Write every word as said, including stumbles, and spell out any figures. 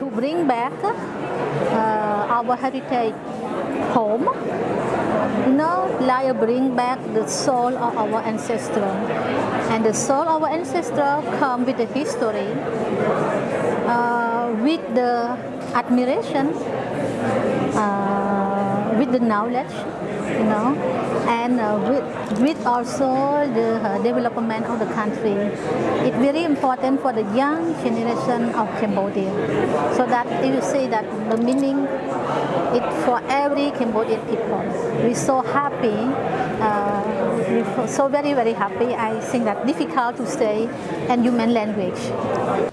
to bring back uh, our heritage home, you know, like bring back the soul of our ancestors. And the soul of our ancestors come with the history, uh, with the admiration, uh, with the knowledge, you know, and uh, with, with also the uh, development of the country. It's very important for the young generation of Cambodia. So that you see that the meaning it for every Cambodian people. We're so happy, uh, we're so very, very happy. I think that difficult to say in human language.